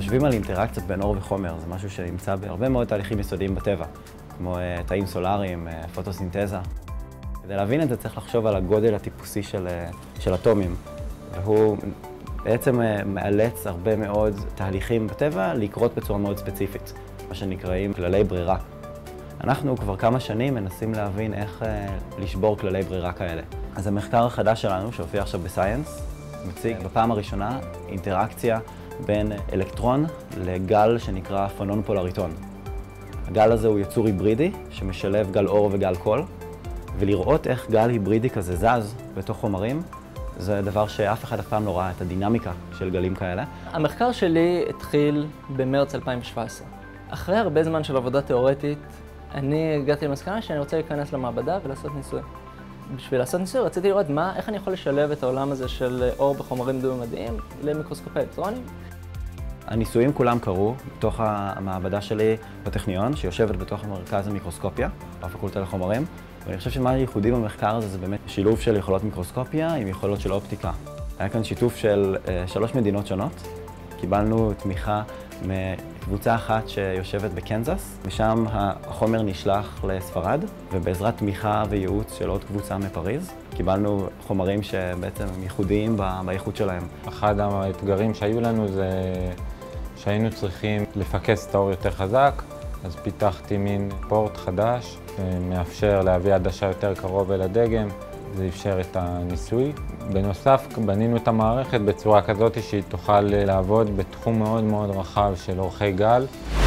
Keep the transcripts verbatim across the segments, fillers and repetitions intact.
חושבים על אינטראקציות בין אור וחומר, זה משהו שנמצא בהרבה מאוד תהליכים יסודיים בטבע, כמו uh, תאים סולאריים, uh, פוטוסינתזה. כדי להבין את זה צריך לחשוב על הגודל הטיפוסי של, uh, של אטומים, והוא בעצם uh, מאלץ הרבה מאוד תהליכים בטבע לקרות בצורה מאוד ספציפית, מה שנקראים כללי ברירה. אנחנו כבר כמה שנים מנסים להבין איך uh, לשבור כללי ברירה כאלה. אז המחקר החדש שלנו, שהופיע עכשיו בסייאנס, מציג בפעם הראשונה אינטראקציה בין אלקטרון לגל שנקרא פונון פולריטון. הגל הזה הוא יצור היברידי שמשלב גל אור וגל קול, ולראות איך גל היברידי כזה זז בתוך חומרים, זה דבר שאף אחד אף פעם לא ראה את הדינמיקה של גלים כאלה. המחקר שלי התחיל במרץ אלפיים שבע עשרה. אחרי הרבה זמן של עבודה תיאורטית, אני הגעתי למסקנה שאני רוצה להיכנס למעבדה ולעשות ניסוי. בשביל לעשות ניסוי רציתי לראות מה, איך אני יכול לשלב את העולם הזה של אור בחומרים דו-ממדיים למיקרוסקופיה אלקטרוניים. הניסויים כולם קרו בתוך המעבדה שלי בטכניון, שיושבת בתוך מרכז המיקרוסקופיה, בפקולטה לחומרים, ואני חושב שמה ייחודי במחקר הזה זה באמת שילוב של יכולות מיקרוסקופיה עם יכולות של אופטיקה. היה כאן שיתוף של uh, שלוש מדינות שונות. קיבלנו תמיכה מקבוצה אחת שיושבת בקנזס, ושם החומר נשלח לספרד, ובעזרת תמיכה וייעוץ של עוד קבוצה מפריז, קיבלנו חומרים שבעצם הם ייחודיים באיכות שלהם. אחד האתגרים שהיו לנו זה שהיינו צריכים לפקס את האור יותר חזק, אז פיתחתי מין פורט חדש, שמאפשר להביא עדשה יותר קרוב אל הדגם, זה אפשר את הניסוי. בנוסף, בנינו את המערכת בצורה כזאת שהיא תוכל לעבוד בתחום מאוד מאוד רחב של אורכי גל.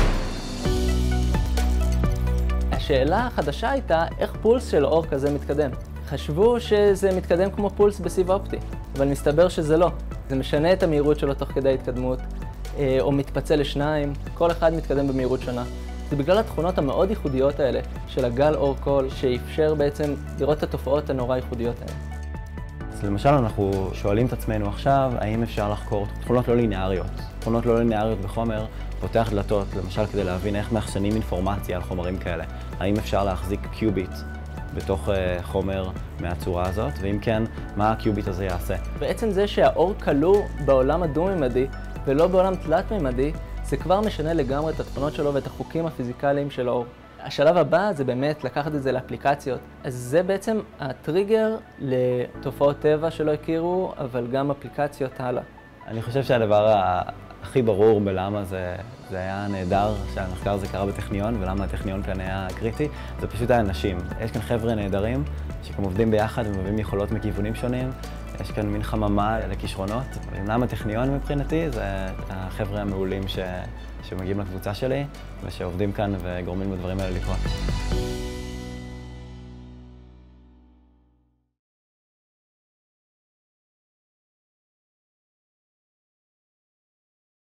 השאלה החדשה הייתה איך פולס של אור כזה מתקדם. חשבו שזה מתקדם כמו פולס בסיב אופטי, אבל מסתבר שזה לא. זה משנה את המהירות שלו תוך כדי התקדמות, או מתפצל לשניים, כל אחד מתקדם במהירות שונה. זה בגלל התכונות המאוד ייחודיות האלה של הגל אור קול, שאפשר בעצם לראות את התופעות הנורא ייחודיות האלה. אז למשל אנחנו שואלים את עצמנו עכשיו, האם אפשר לחקור תכונות לא לינאריות. תכונות לא לינאריות בחומר פותח דלתות, למשל כדי להבין איך מאחסנים אינפורמציה על חומרים כאלה. האם אפשר להחזיק קיוביט בתוך uh, חומר מהצורה הזאת, ואם כן, מה הקיוביט הזה יעשה? בעצם זה שהאור כלוא בעולם הדו-ממדי ולא בעולם תלת-ממדי, זה כבר משנה לגמרי את התכונות שלו ואת החוקים הפיזיקליים של האור. השלב הבא זה באמת לקחת את זה לאפליקציות. אז זה בעצם הטריגר לתופעות טבע שלא הכירו, אבל גם אפליקציות הלאה. אני חושב שהדבר הכי ברור בלמה זה, זה היה נהדר שהמחקר הזה קרה בטכניון, ולמה הטכניון כאן היה קריטי, זה פשוט האנשים. יש כאן חבר'ה נהדרים שגם עובדים ביחד ומביאים יכולות מכיוונים שונים. יש כאן מין חממה לכישרונות. למה הטכניון מבחינתי זה החבר'ה המעולים ש... שמגיעים לקבוצה שלי ושעובדים כאן וגורמים לדברים האלה לקרות.